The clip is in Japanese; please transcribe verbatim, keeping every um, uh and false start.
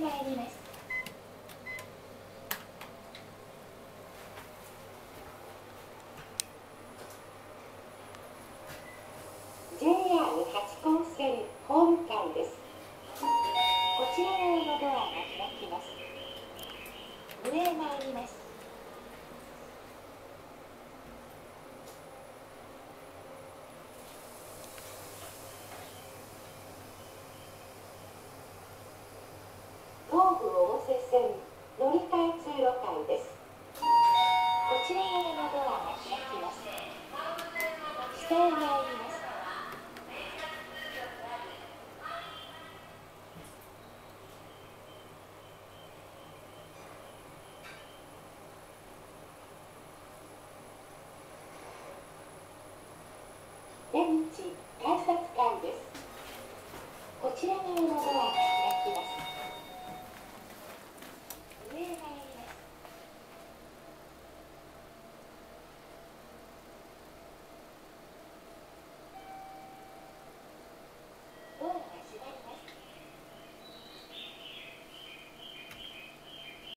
参ります。ジェイアール 八高線ホーム間です。こちら側のドアが開きます。上へ参ります。東武大瀬線乗り換え通路間です。こちら側のドアが開きます。下へ参ります。